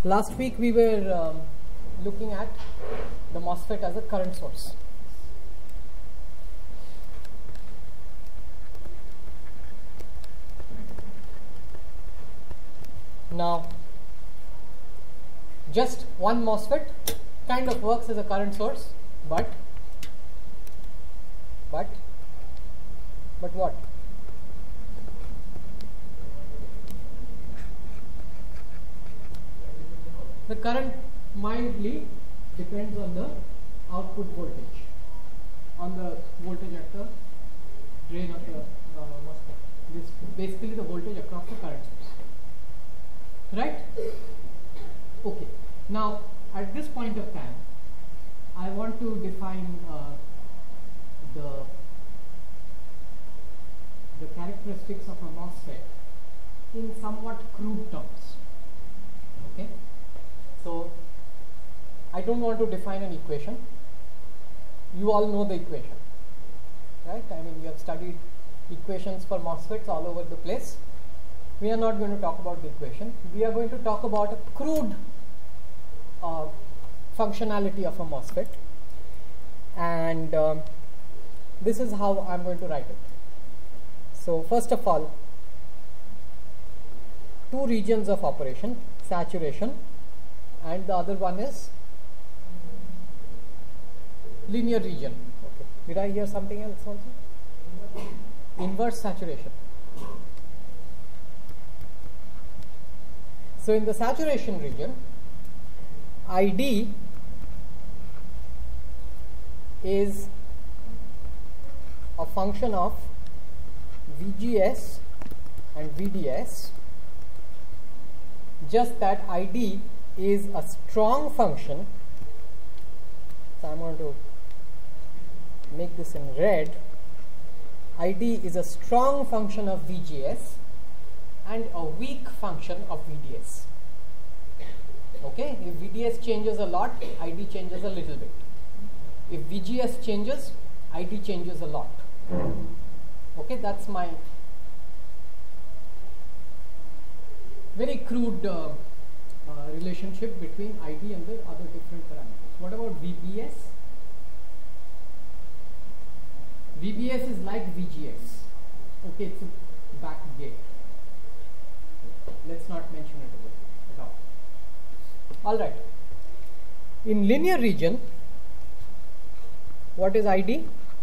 Last week we were looking at the MOSFET as a current source. Now, just one MOSFET kind of works as a current source, but what? The current mildly depends on the output voltage, on the voltage at the drain of the MOSFET. This is basically the voltage across the current source. Right? Okay. Now, at this point of time, I want to define the characteristics of a MOSFET in somewhat crude terms. Okay. So, I don't want to define an equation. You all know the equation, right? I mean, you have studied equations for MOSFETs all over the place. We are not going to talk about the equation. We are going to talk about a crude functionality of a MOSFET, and this is how I am going to write it. So, first of all, two regions of operation, saturation, and the other one is linear region. Okay. Did I hear something else also? Inverse saturation. So, in the saturation region, ID is a function of VGS and VDS, just that ID is a strong function. So, I am going to make this in red. ID is a strong function of VGS and a weak function of VDS. Okay, if VDS changes a lot, ID changes a little bit. If VGS changes, ID changes a lot. Okay, that's my very crude relationship between ID and the other different parameters. What about VBS? VBS is like VGS. Okay, it's a back gate. Let's not mention it at all. Alright. In linear region, what is ID?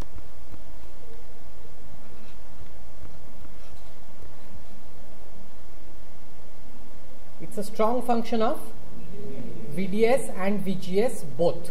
It's a strong function of VDS and VGS both.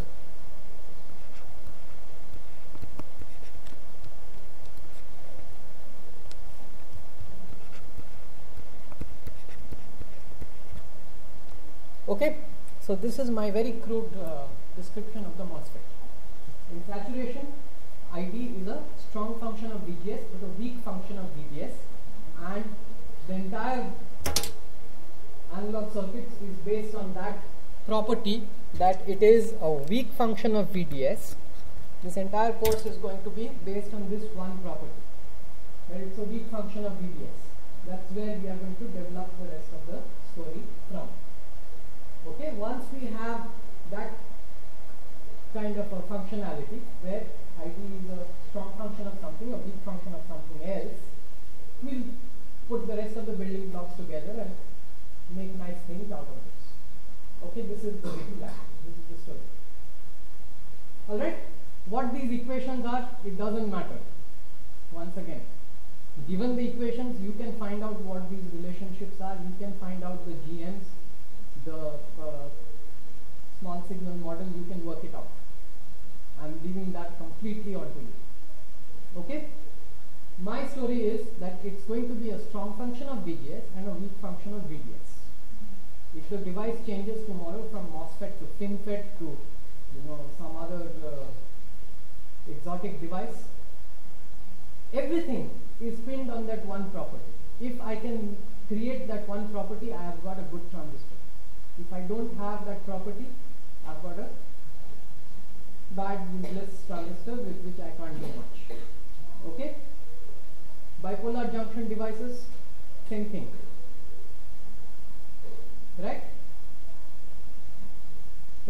Okay, so this is my very crude description of the MOSFET. In saturation, ID is a strong function of VGS but a weak function of VDS, and the entire analog circuits is based on that property that it is a weak function of VDS. This entire course is going to be based on this one property, that it's a weak function of VDS. That's where we are going to develop the rest of the story from. Okay, once we have that kind of a functionality where ID is a strong function of something, a weak function of something else, we'll put the rest of the building blocks together and make nice things out of this. Okay, this is the plan. This is the story. Alright, what these equations are, it doesn't matter. Once again, given the equations, you can find out what these relationships are, you can find out the GMs, the small signal model, you can work it out. I am leaving that completely onto you. Okay? My story is that it's going to be a strong function of VGS and a weak function of VDS. If the device changes tomorrow from MOSFET to FinFET to some other exotic device, everything is pinned on that one property. If I can create that one property, I have got a good transistor. If I don't have that property, I've got a bad useless transistor with which I can't do much. Okay? Bipolar junction devices, same thing. Right?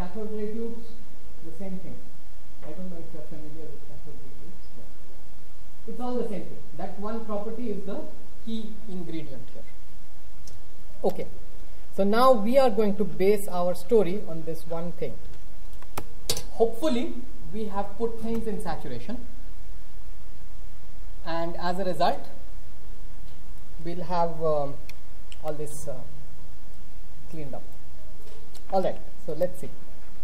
cathode ray tubes, the same thing. I don't know if you are familiar with cathode ray tubes, but it's all the same thing. That one property is the key ingredient here. Okay, so now we are going to base our story on this one thing. Hopefully, we have put things in saturation, and as a result, we'll have all this cleaned up. Alright, so let's see.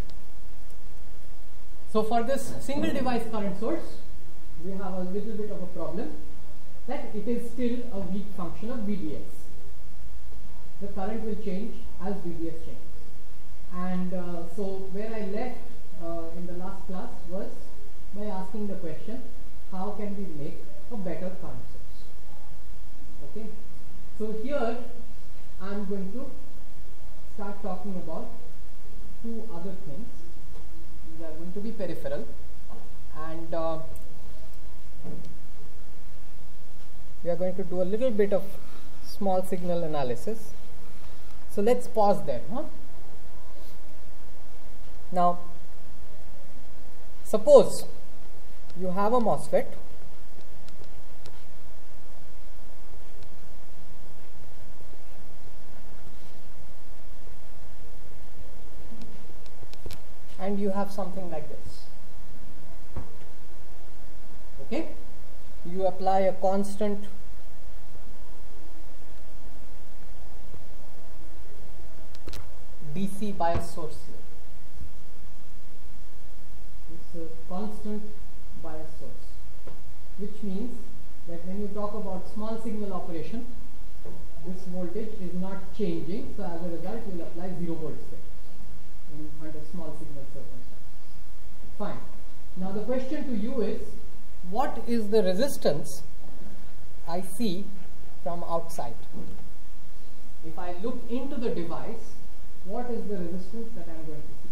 So for this single device current source, we have a little bit of a problem that it is still a weak function of VDS. The current will change as VDS changes. And so where I left in the last class was by asking the question, how can we make a better current source? Okay. So here I am going to start talking about two other things. These are going to be peripheral, and we are going to do a little bit of small signal analysis. So let's pause there. Now, suppose you have a MOSFET and you have something like this. Okay, you apply a constant DC bias source here. It's a constant bias source, which means that when you talk about small signal operation, this voltage is not changing, so as a result you will apply 0 volts there under small signal circumstances. Fine. Now the question to you is, what is the resistance I see from outside? If I look into the device, what is the resistance that I am going to see?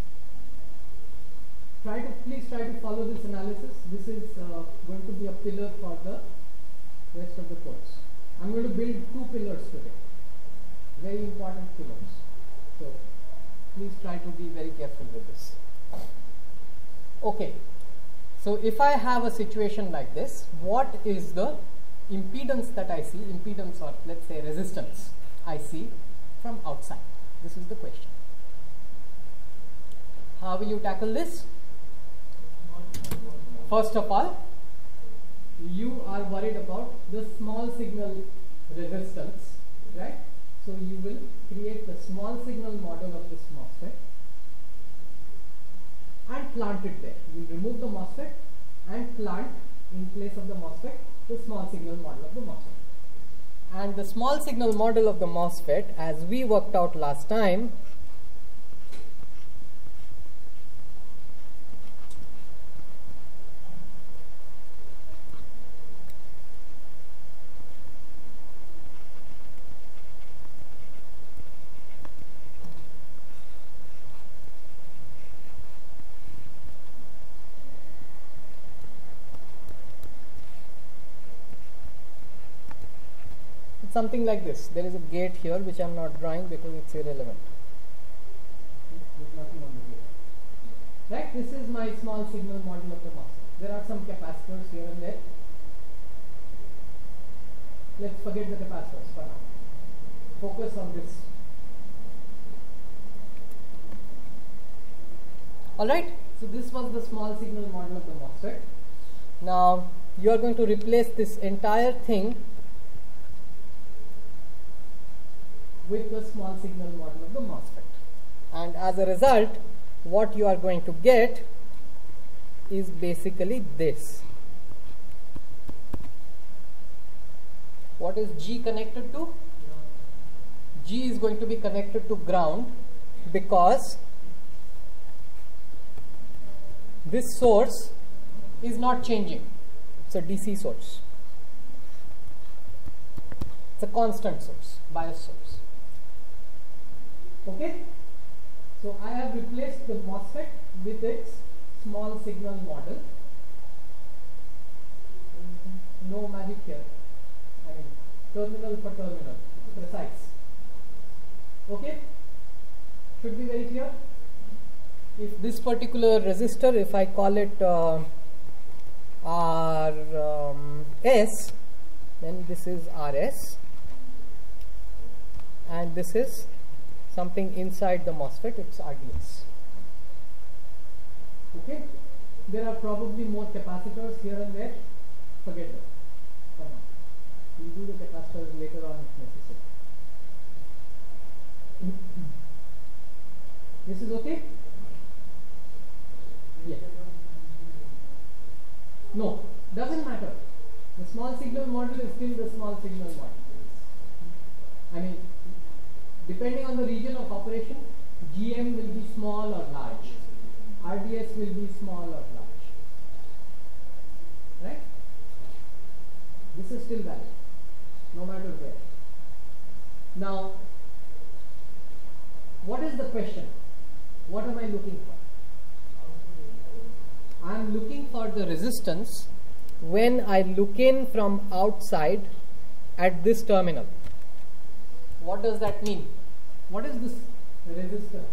Please try to follow this analysis. This is going to be a pillar for the rest of the course. I am going to build 2 pillars today, very important pillars. So please try to be very careful with this. Okay, so if I have a situation like this, what is the impedance that I see, impedance or let's say resistance I see from outside? This is the question. How will you tackle this? First of all, you are worried about the small signal resistance, right? So you will create the small signal model of this MOSFET and plant it there. You will remove the MOSFET and plant in place of the MOSFET the small signal model of the MOSFET. And the small signal model of the MOSFET, as we worked out last time, something like this. There is a gate here which I am not drawing because it's irrelevant. There's nothing on the gate. Right? This is my small signal model of the MOSFET. There are some capacitors here and there. Let's forget the capacitors for now. Focus on this. Alright, so this was the small signal model of the MOSFET. Now you are going to replace this entire thing with the small signal model of the MOSFET, and as a result what you are going to get is basically this. What is G connected to? G is going to be connected to ground because this source is not changing. It's a DC source. It's a constant source, bias source. Okay, so I have replaced the MOSFET with its small signal model. No magic here. I mean, terminal for terminal, precise. Okay, should be very clear. if this particular resistor, if I call it RS, then this is RS, and this is something inside the MOSFET, it's RDS. Okay, there are probably more capacitors here and there, forget them for now. We'll do the capacitors later on if necessary. This is okay? Yes. No, doesn't matter. The small signal model is still the small signal model. I mean, depending on the region of operation, GM will be small or large. RDS will be small or large. Right? This is still valid, no matter where. Now, what is the question? What am I looking for? I am looking for the resistance when I look in from outside at this terminal. What does that mean? What is this resistance?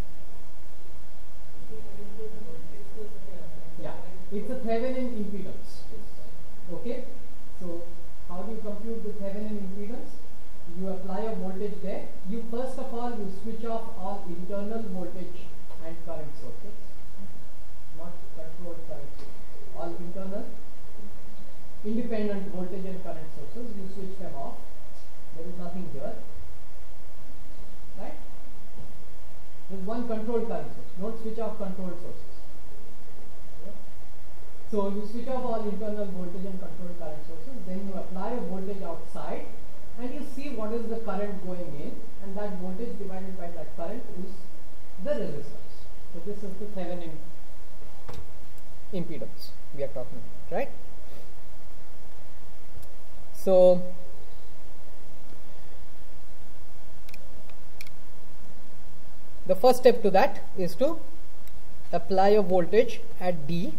Yeah, it's a Thevenin impedance. Okay, so how do you compute the Thevenin impedance? You apply a voltage there. You first of all you switch off all internal voltage and current sources, not controlled current sources. All internal independent voltage and current sources, you switch them off. There is nothing here, right? There is one controlled current source. Don't switch off controlled sources. Okay? So you switch off all internal voltage and controlled current sources. Then you apply a voltage outside, and you see what is the current going in, and that voltage divided by that current is the resistance. So this is the Thevenin impedance we are talking about, right? So the first step to that is to apply a voltage at D.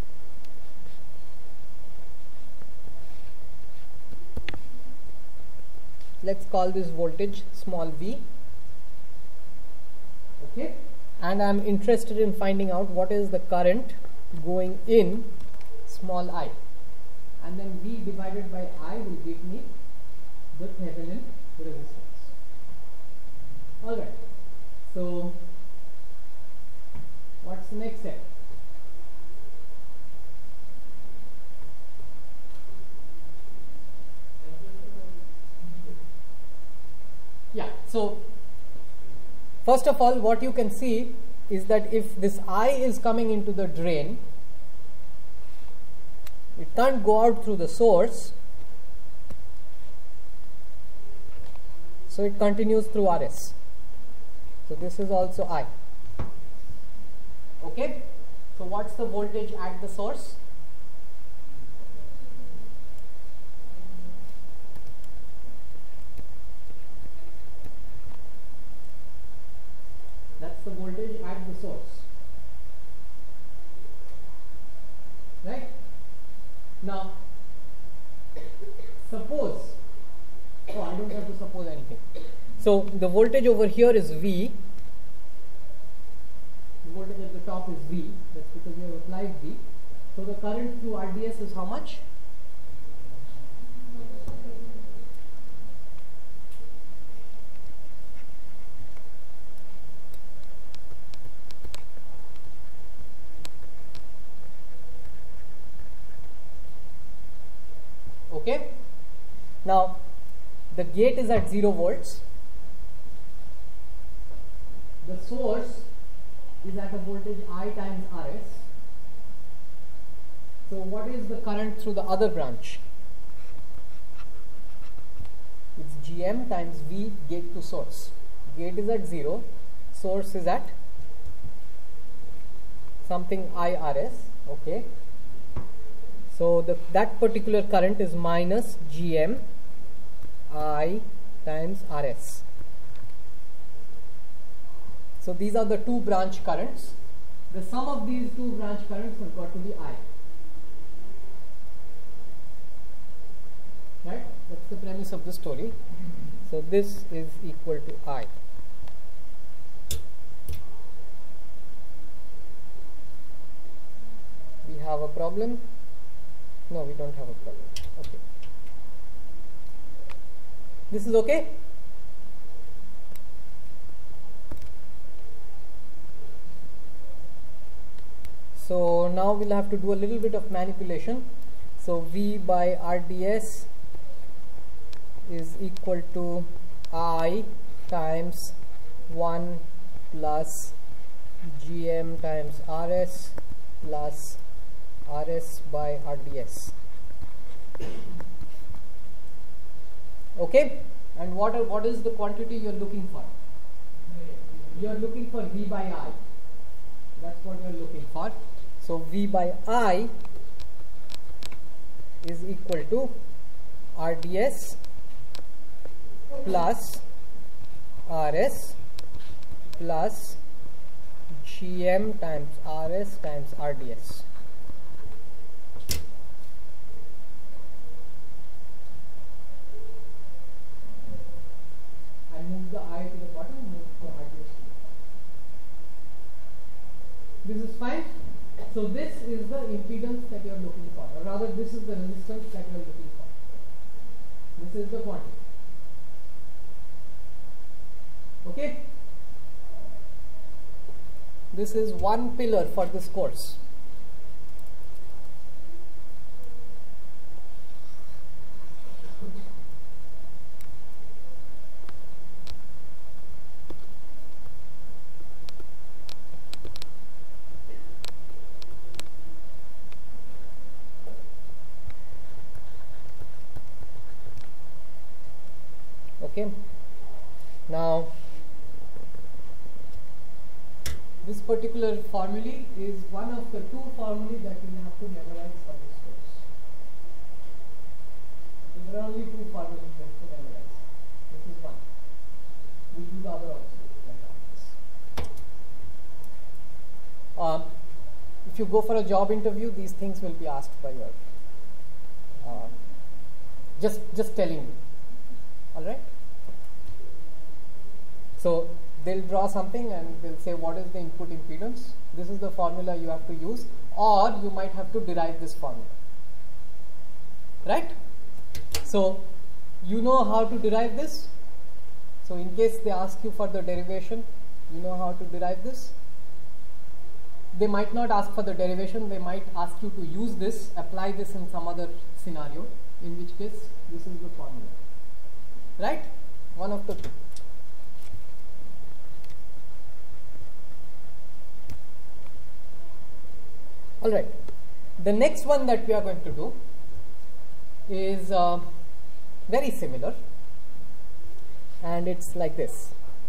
Let's call this voltage small v. Okay, and I am interested in finding out what is the current going in small I, and then V divided by I will give me the Thevenin resistance. Alright, so what's the next step? Yeah, so first of all, what you can see is that if this I is coming into the drain, it can't go out through the source, so it continues through RS. So this is also I. Okay, so what's the voltage at the source? That's the voltage at the source, right? Now, suppose, I don't have to suppose anything. So the voltage over here is V. The voltage at the top is V. That's because we have applied V. So the current through RDS is how much? Okay. Now the gate is at 0 volts. The source is at a voltage I times RS. So what is the current through the other branch? It's GM times V gate to source. Gate is at 0, source is at something IRS. Okay. So that particular current is minus GM I times RS. So these are the two branch currents. The sum of these two branch currents has got to be I. Right? That's the premise of the story. So this is equal to I. problem? No, we don't have a problem. Okay. This is okay? So now we'll have to do a little bit of manipulation. So V by RDS is equal to I times 1 plus GM times RS plus RS by RDS. Okay, and what is the quantity you're looking for? You're looking for V by I. That's what you're looking for. So V by I is equal to RDS plus RS plus GM times RS times RDS. And move the I to the bottom, move the RDS to the bottom. This is fine. So this is the impedance that you are looking for, or rather this is the resistance that you are looking for. This is the quantity. Okay? This is one pillar for this course. Okay. Now, this particular formulae is one of the two formulae that you have to memorize for this course. There are only two formulas you have to memorize. This is one. We do the other also, like this. If you go for a job interview, these things will be asked by your. Just telling you. All right. So they'll draw something and they'll say what is the input impedance. This is the formula you have to use, or you might have to derive this formula. Right? So you know how to derive this. So in case they ask you for the derivation, you know how to derive this. They might not ask for the derivation, they might ask you to use this, apply this in some other scenario, in which case this is the formula. Right? One of the two. Alright, the next one that we are going to do is very similar, and it's like this.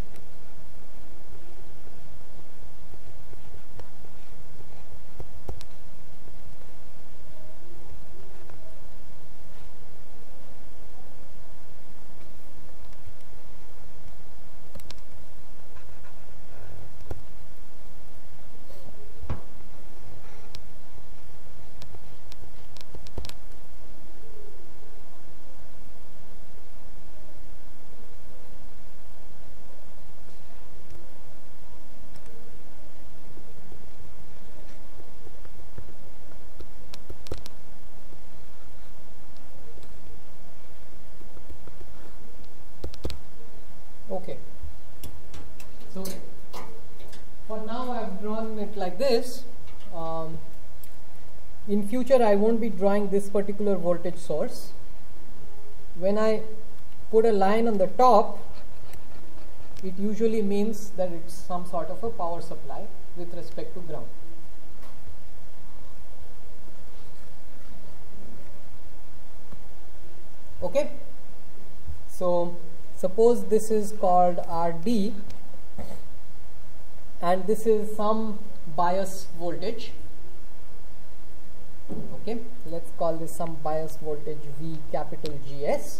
Okay, so for now I have drawn it like this. In future I won't be drawing this particular voltage source. When I put a line on the top, it usually means that it's some sort of a power supply with respect to ground. Okay, so suppose this is called RD and this is some bias voltage. Okay, let's call this some bias voltage V capital GS,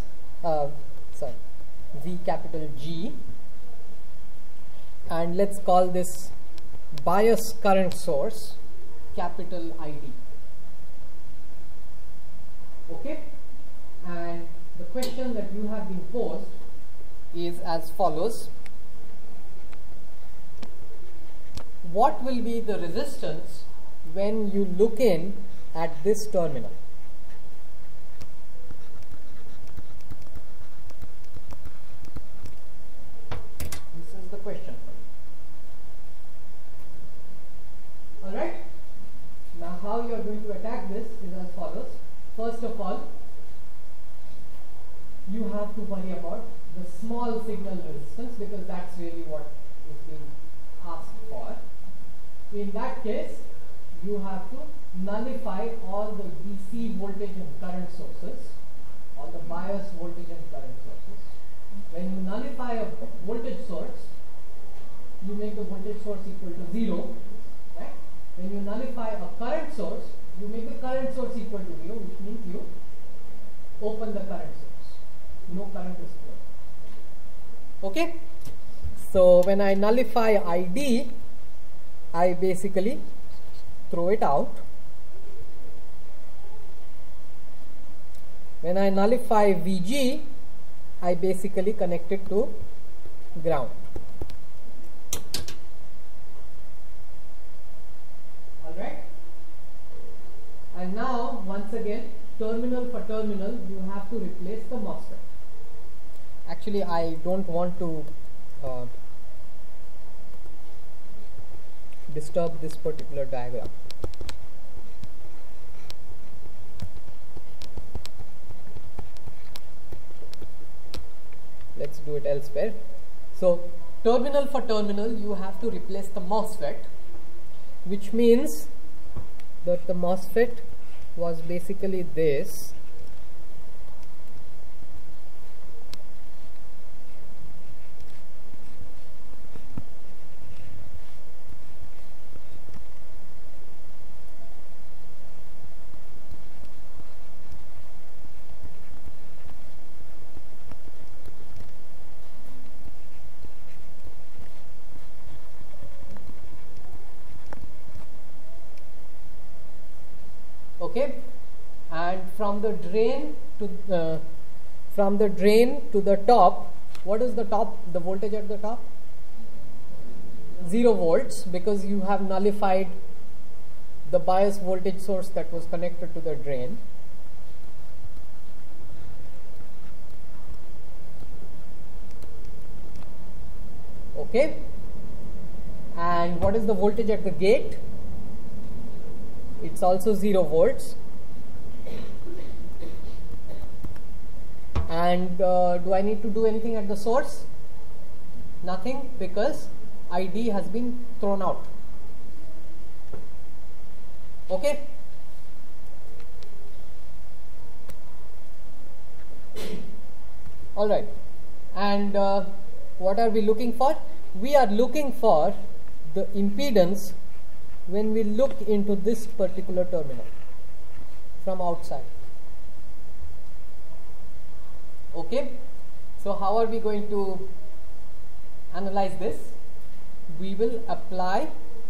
V capital G, and let's call this bias current source capital ID. Okay, and the question that you have been posed is as follows: what will be the resistance when you look in at this terminal. This is the question for you. Alright? Now how you are going to attack this is as follows. First of all, you have to worry about the small signal resistance, because that's really what is being asked for. In that case, you have to nullify all the DC voltage and current sources, all the bias voltage and current sources. When you nullify a voltage source, you make the voltage source equal to 0, right? When you nullify a current source, you make the current source equal to 0, which means you open the current source. No current is flowing. Okay? So when I nullify ID, I basically throw it out. When I nullify VG, I basically connect it to ground. Alright? And now, once again, terminal for terminal, you have to replace the MOSFET. Actually, I don't want to disturb this particular diagram. Let's do it elsewhere. So, terminal for terminal, you have to replace the MOSFET, which means that the MOSFET was basically this. Okay, and from the drain to the top, what is the top? The voltage at the top? 0 volts, because you have nullified the bias voltage source that was connected to the drain. Okay, and what is the voltage at the gate? It's also 0 volts. And do I need to do anything at the source? Nothing, because ID has been thrown out. Okay? Alright. And what are we looking for? We are looking for the impedance when we look into this particular terminal from outside. Okay, so how are we going to analyze this? We will apply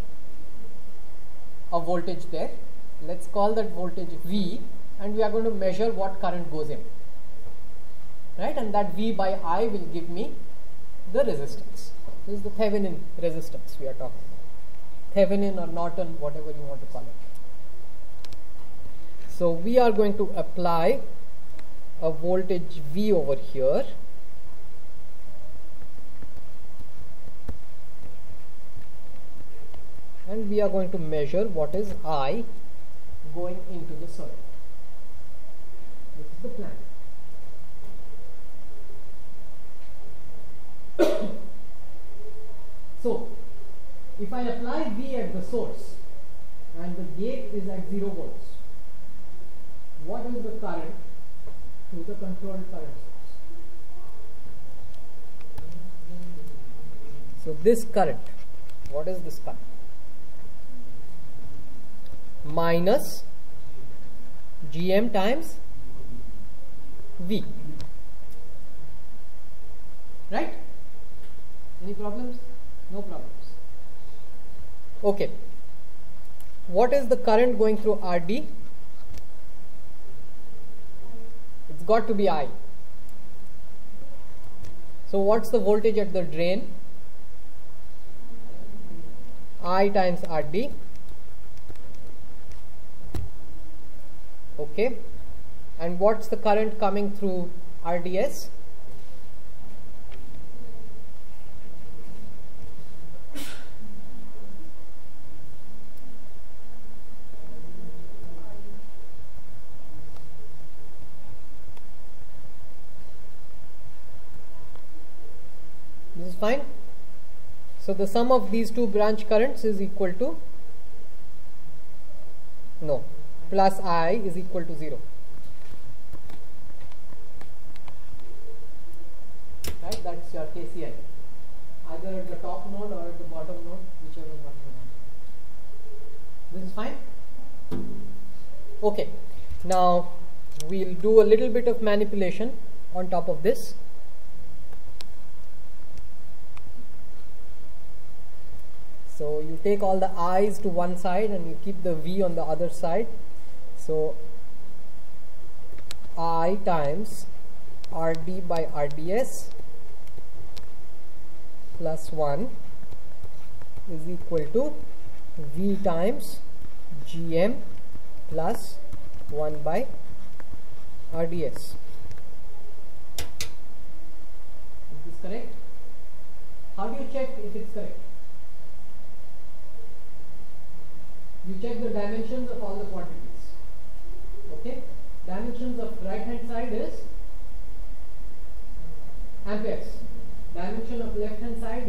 a voltage there. Let's call that voltage V, and we are going to measure what current goes in, right? And that V by I will give me the resistance. This is the Thevenin resistance we are talking about. Thevenin or Norton, whatever you want to call it. So we are going to apply a voltage V over here, and we are going to measure what is I going into the circuit. This is the plan. So if I apply V at the source and the gate is at 0 volts, what is the current through the controlled current source? So this current, what is this current? Minus Gm times V. Right? Any problems? No problems. Okay. What is the current going through RD? It's got to be I. So what's the voltage at the drain? I times RD. Okay, and what's the current coming through RDS? This is fine. So the sum of these two branch currents is equal to plus I is equal to 0. Right, that's your KCL. Either at the top node or at the bottom node, whichever one you want. This is fine? Okay. Now we'll do a little bit of manipulation on top of this. So you take all the i's to one side and you keep the v on the other side. So I times RD by RDS plus 1 is equal to V times GM plus 1 by RDS. Is this correct? How do you check if it's correct? You check the dimensions of all the quantities. Okay? Dimensions of right hand side is amperes. Dimension of left hand side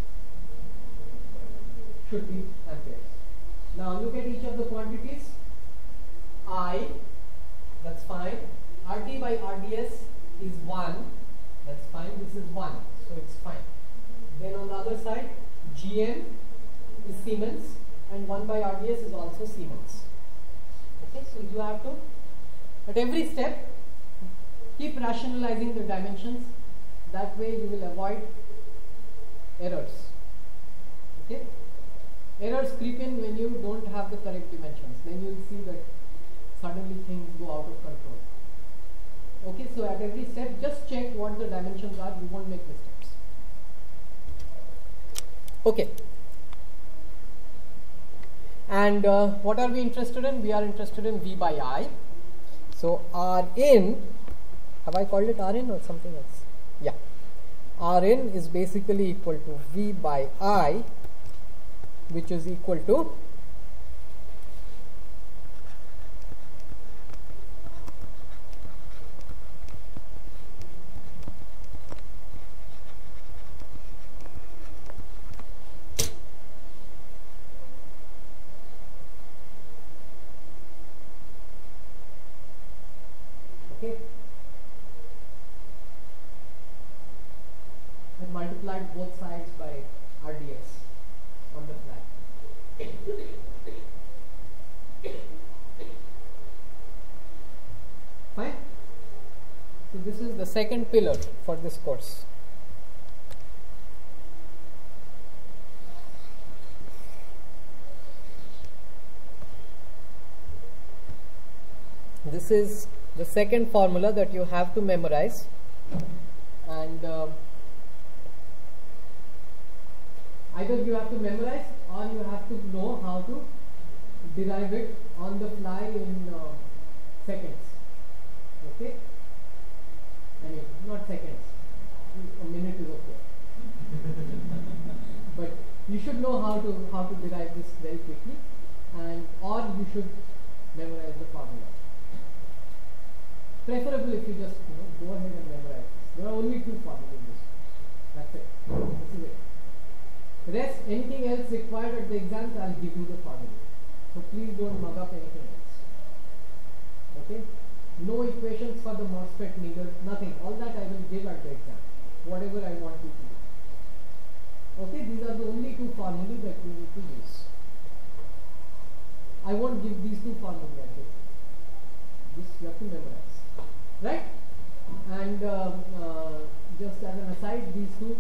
should be amperes. Now look at each of the quantities. I, that's fine. RT by RDS is 1, that's fine. This is 1, so it's fine. Then on the other side, GM is Siemens and 1 by RDS is also Siemens. Okay, so you have to, at every step, keep rationalizing the dimensions. That way you will avoid errors. Okay? Errors creep in when you don't have the correct dimensions. Then you will see that suddenly things go out of control. Okay, so at every step, just check what the dimensions are. You won't make mistakes. Okay. And what are we interested in? We are interested in V by I. So Rn, have I called it Rn or something else? Yeah. Rn is basically equal to V by I, which is equal to multiplied both sides by RDS on the flag. Fine. So this is the second pillar for this course. This is the second formula that you have to memorize, and either you have to memorize or you have to know how to derive it on the fly in seconds. Okay? I mean, not seconds. A minute is okay. But you should know how to derive this very quickly, and or you should memorize the formula. Preferable if you just go ahead and memorize this. There are only two formulas in this. That's it. This is it. Rest, anything else required at the exams, I'll give you the formula. So please don't mug up anything else. Okay? No equations for the MOSFET needed, nothing. All that I will give at the exam. Whatever I want you to do. Okay? These are the only two formulae that you need to use. I won't give these two formulae at the exam. This you have to memorize. Right? And just as an aside, these two,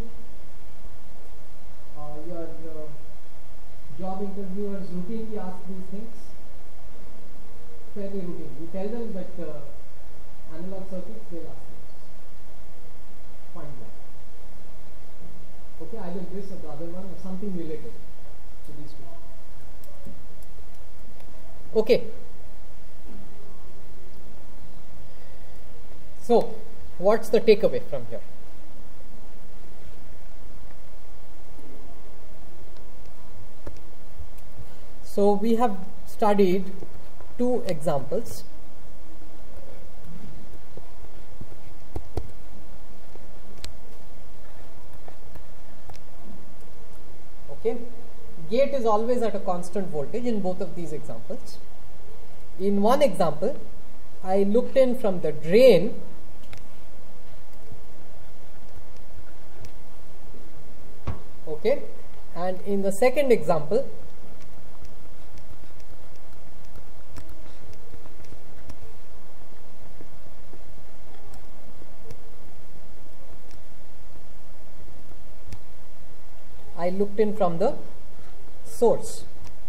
your job interviewers routinely ask these things. Fairly routine. You tell them that analog circuits, they'll ask this. Point blank. Okay, either this or the other one or something related to these two. Okay. So, what's the takeaway from here? So, we have studied two examples. Okay. Gate is always at a constant voltage in both of these examples. In one example, I looked in from the drain okay, and in the second example I looked in from the source.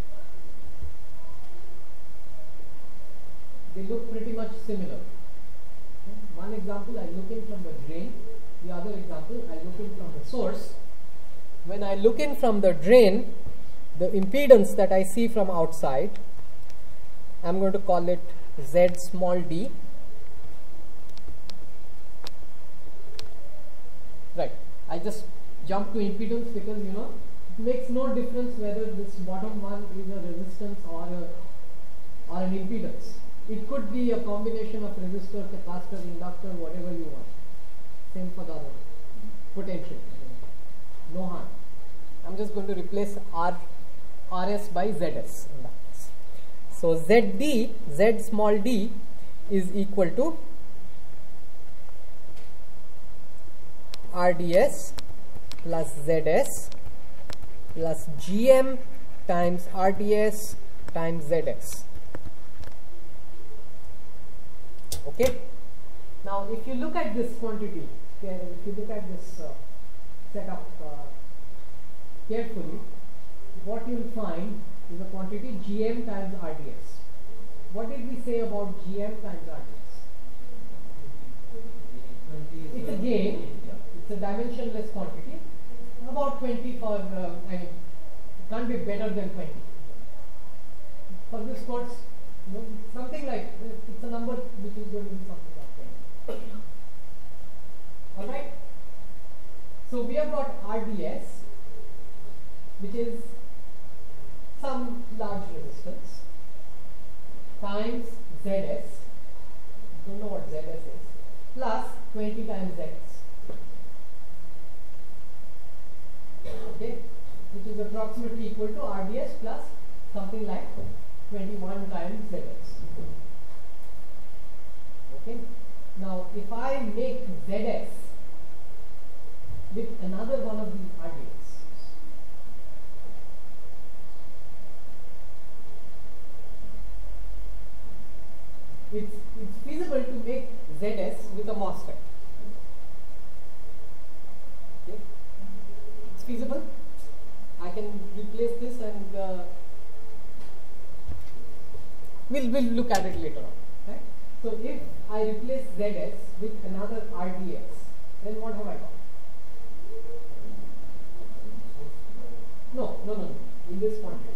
They look pretty much similar. One example I look in from the drain, the other example I look in from the source. When I look in from the drain, the impedance that I see from outside, I'm going to call it Z small d. Right, I just jump to impedance because it makes no difference whether this bottom one is a resistance or an impedance. It could be a combination of resistor, capacitor, inductor, whatever you want. Same for the other one. Potential. No harm. I'm just going to replace RS by ZS in that case. So ZD, Z small d is equal to RDS plus ZS plus GM times RDS times ZS. Okay. Now, if you look at this quantity, if you look at this setup carefully, what you will find is a quantity GM times RDS. What did we say about GM times RDS? It's a gain. It's a dimensionless quantity. About 20 for, it can't be better than 20. For this course, something like, it's a number which is going to be something like 20. Alright? So we have got RDS, which is some large resistance, times ZS, don't know what ZS is, plus 20 times ZS. Okay, which is approximately equal to RDS plus something like 21 times ZS. Okay, now if I make ZS with another one of these RDS, it's feasible to make ZS with a MOSFET. Okay, it's feasible. I can replace this and we'll look at it later on. Right? So if I replace ZS with another RDS, then what have I got? No. In this quantity,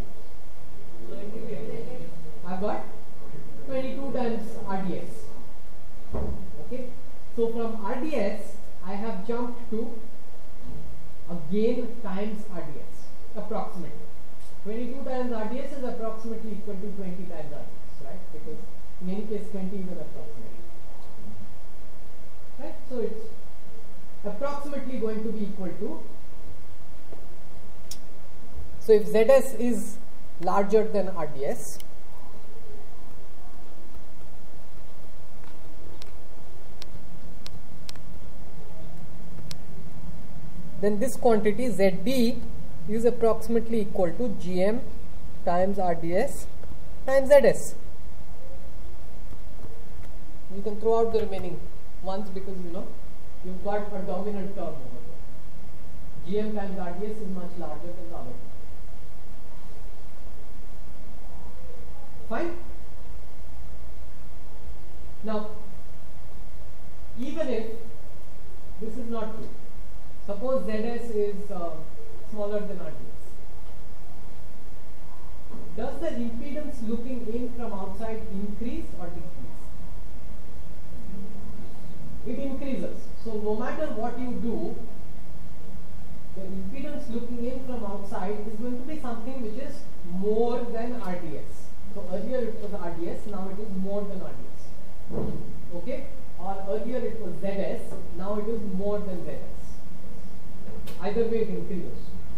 I've got 22 times RDS. Okay. So from RDS, I have jumped to a gain times RDS, approximately. 22 times RDS is approximately equal to 20 times RDS, right? Because in any case, 20 is an approximation. Right? So it's approximately going to be equal to. So if ZS is larger than RDS, then this quantity ZD is approximately equal to GM times RDS times ZS. You can throw out the remaining ones because you've got a dominant term over there. GM times RDS is much larger than the other. Fine. Now, even if this is not true, suppose ZS is smaller than RDS, does the impedance looking in from outside increase or decrease? So no matter what you do, the impedance looking in from outside is going to be something which is more than RDS. So earlier it was RDS, now it is more than RDS. Okay? Or earlier it was ZS, now it is more than ZS. Either way it increases.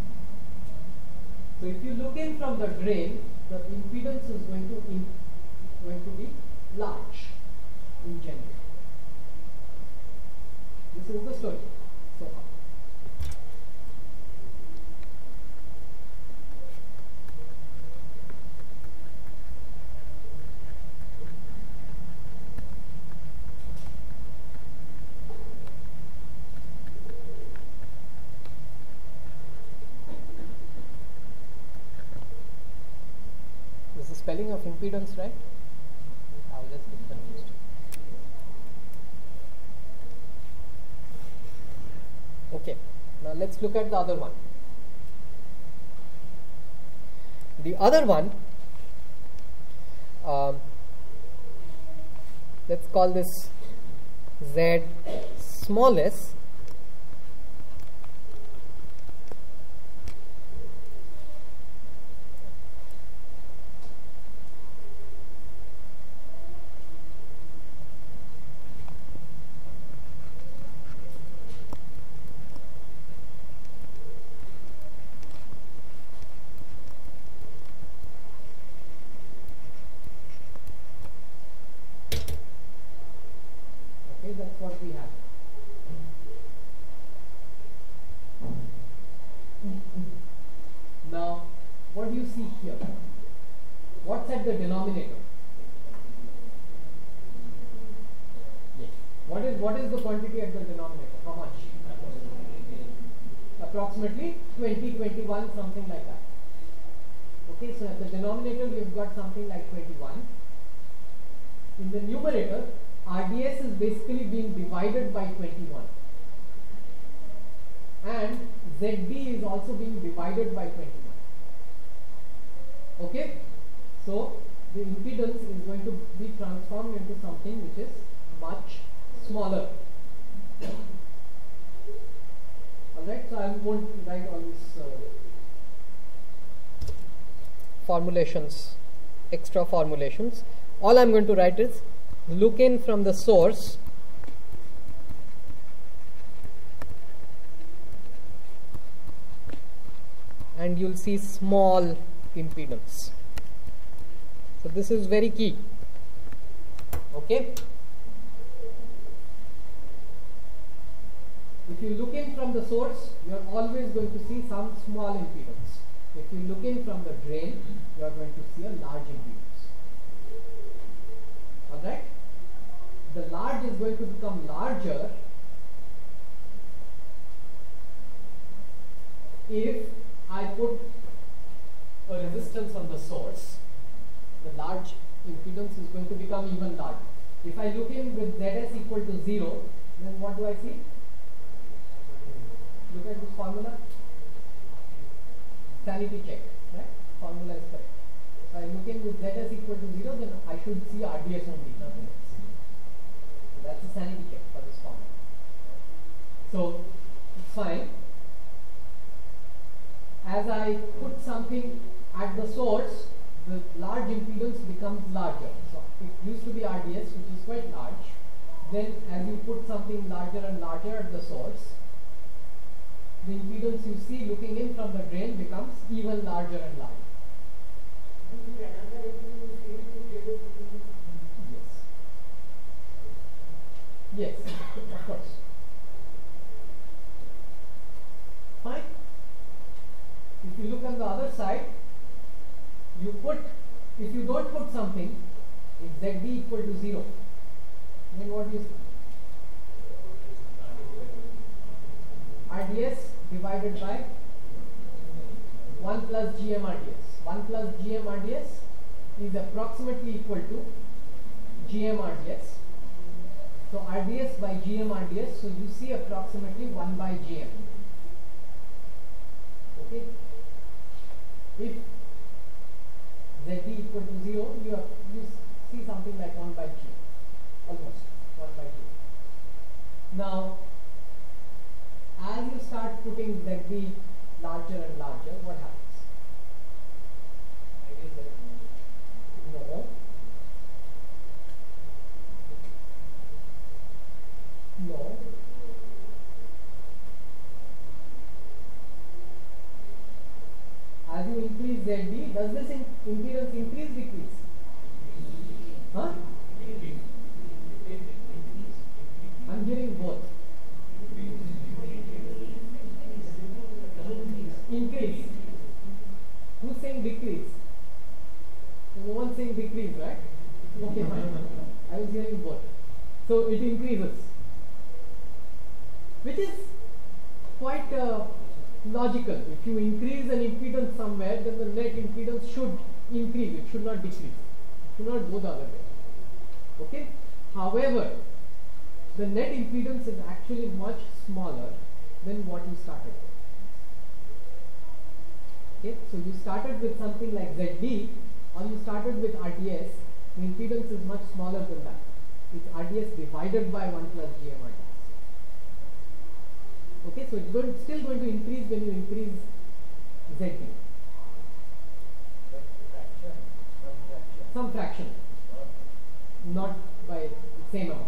So if you look in from the drain, the impedance is going to be large in general. This is the story so far. Is the spelling of impedance right? I was just a bit confused. Okay, now let's look at the other one. The other one, let's call this Z small s. That's what we have. Now, what do you see here? What's at the denominator? Yes. What is the quantity at the denominator? How much? Approximately 20, 21, something like that. Okay, so at the denominator we've got something like 21. In the numerator, RDS is basically being divided by 21 and ZD is also being divided by 21. Okay, so the impedance is going to be transformed into something which is much smaller. Alright, so I won't write all these formulations, extra formulations. All I'm going to write is look in from the source and you'll see small impedance. So this is very key. Okay. If you look in from the source, you are always going to see some small impedance. If you look in from the drain, you are going to see a large impedance. Alright? The large is going to become larger if I put a resistance on the source. The large impedance is going to become even larger. If I look in with Zs equal to 0, then what do I see? Look at this formula. Sanity check, right? Formula is correct. If I look in with Zs equal to 0, then I should see RDS only, nothing else. So that's a sanity check for this formula. So it's fine. As I put something at the source, the large impedance becomes larger. So it used to be RDS, which is quite large. Then as you put something larger and larger at the source, the impedance you see looking in from the drain becomes even larger and larger. Yes, of course. Fine. If you look on the other side, if you don't put something, if Zd equal to 0, then what do you see? RDS divided by 1 plus GM RDS. 1 plus GM RDS is approximately equal to GM RDS. So RDS by GM RDS, so you see approximately 1 by GM. Okay. If Zd equal to 0, you see something like 1 by GM. Almost 1 by GM. Now, you increase ZD, does this impedance increase, decrease? Huh? I'm hearing both. Increase. Who's saying decrease? No one's saying decrease, right? Okay, fine. I was hearing both. So it increases, which is quite logical. If you increase an impedance somewhere, then the net impedance should increase. It should not decrease. It should not go the other way. Okay. However, the net impedance is actually much smaller than what you started with. Okay, so you started with something like ZD, or you started with RDS. The impedance is much smaller than that. It's RDS divided by 1 plus GM RDS. Okay, so it's still going to increase when you increase ZD. Some fraction. Not by the same amount.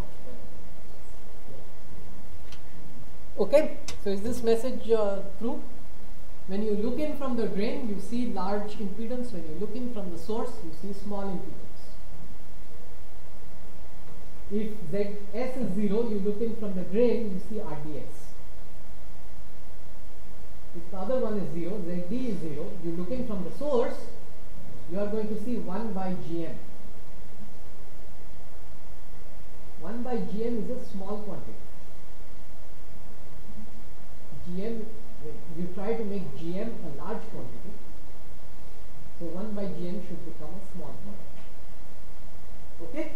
Okay, so is this message true? When you look in from the drain, you see large impedance. When you look in from the source, you see small impedance. If Zs is 0, you look in from the drain, you see RDS. If the other one is 0, Zd is 0, you look in from the source, you are going to see 1 by Gm. 1 by Gm is a small quantity. Gm, you try to make Gm a large quantity, so 1 by Gm should become a small quantity. Okay?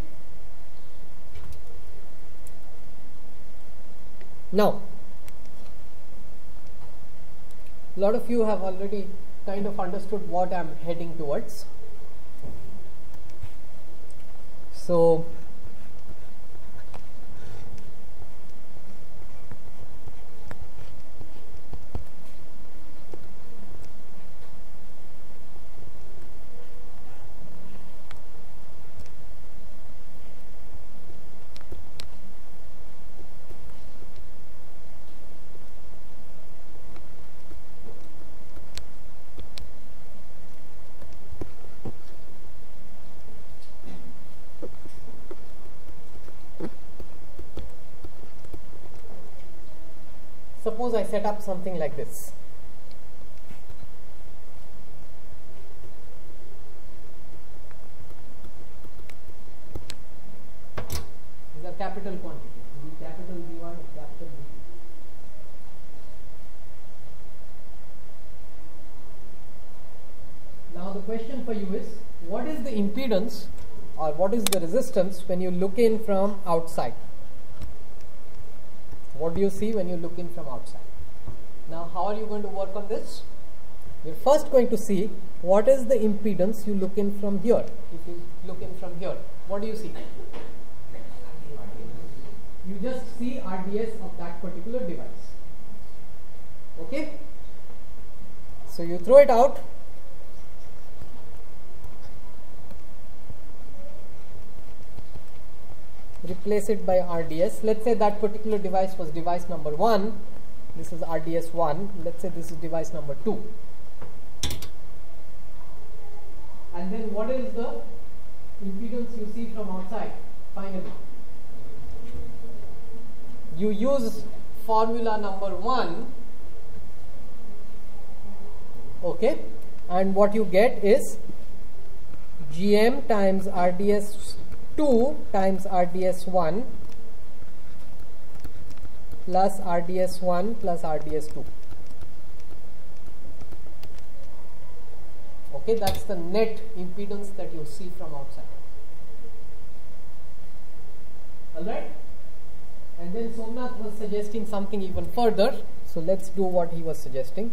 Now, a lot of you have already kind of understood what I am heading towards. So, suppose I set up something like this. These are capital quantities. V capital V1, capital V2. Now the question for you is, what is the impedance or what is the resistance when you look in from outside? What do you see when you look in from outside? Now, how are you going to work on this? We're first going to see what is the impedance you look in from here. If you look in from here, what do you see? You just see RDS of that particular device. Okay? So you throw it out. Replace it by RDS. Let's say that particular device was device number 1. This is RDS 1. Let's say this is device number 2. And then what is the impedance you see from outside finally? You use formula number 1. Okay, and what you get is GM times RDS 2 times RDS 1 plus RDS 1 plus RDS 2. Okay, that's the net impedance that you see from outside. Alright? And then Somnath was suggesting something even further. So let's do what he was suggesting.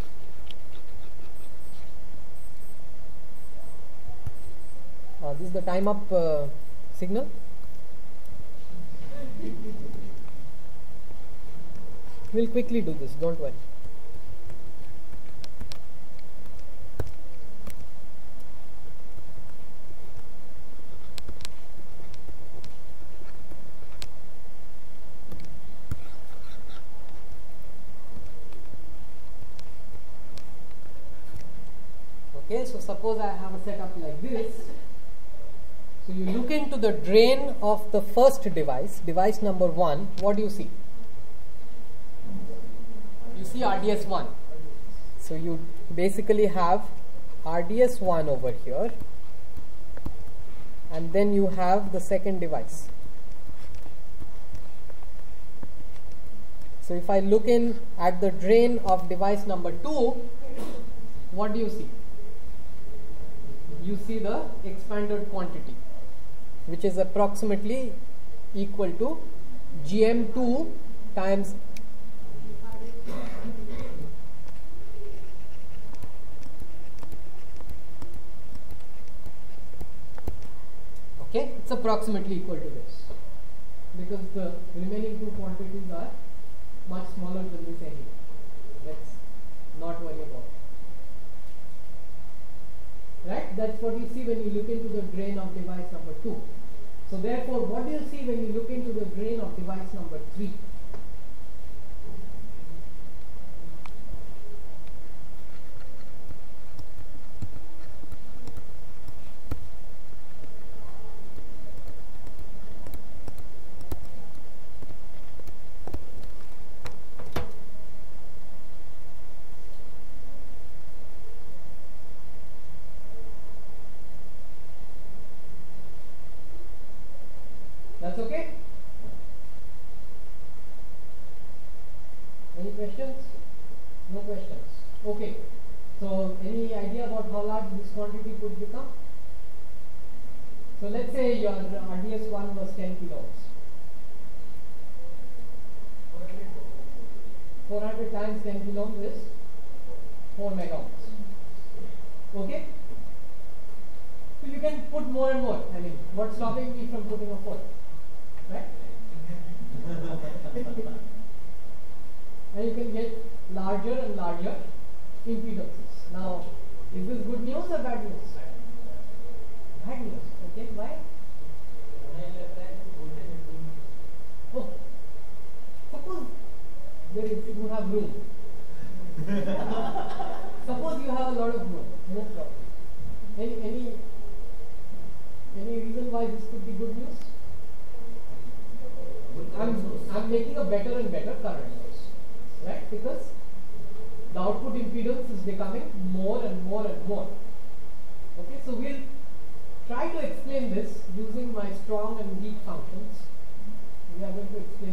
This is the time up signal. We'll quickly do this, don't worry. Okay, so suppose I have a setup like this. So you look into the drain of the first device, device number 1, what do you see? You see RDS1. So you basically have RDS1 over here, and then you have the second device. So if I look in at the drain of device number 2, what do you see? You see the expanded quantity, which is approximately equal to GM2 times okay, it's approximately equal to this, because the remaining two quantities are much smaller than this anyway. Let's not worry about it. Right? That's what you see when you look into the drain of device number 2. So therefore, what do you see when you look into the drain of device number 3? That's okay? Any questions? No questions. Okay. So any idea about how large this quantity could become? So let's say your RDS1 was 10 kiloohms. 400 times 10 kiloohms is 4 megaohms. Okay? So you can put more and more. I mean, what's stopping me from putting a 4? Right? And you can get larger and larger impedances. Now, is this good news or bad news? Bad news. Okay, why? Oh, suppose you have room. Suppose you have a lot of room. No problem. Any reason why this could be good news? I'm making a better and better current source, right? Because the output impedance is becoming more and more and more. Okay, so we'll try to explain this using my strong and weak functions. We are going to explain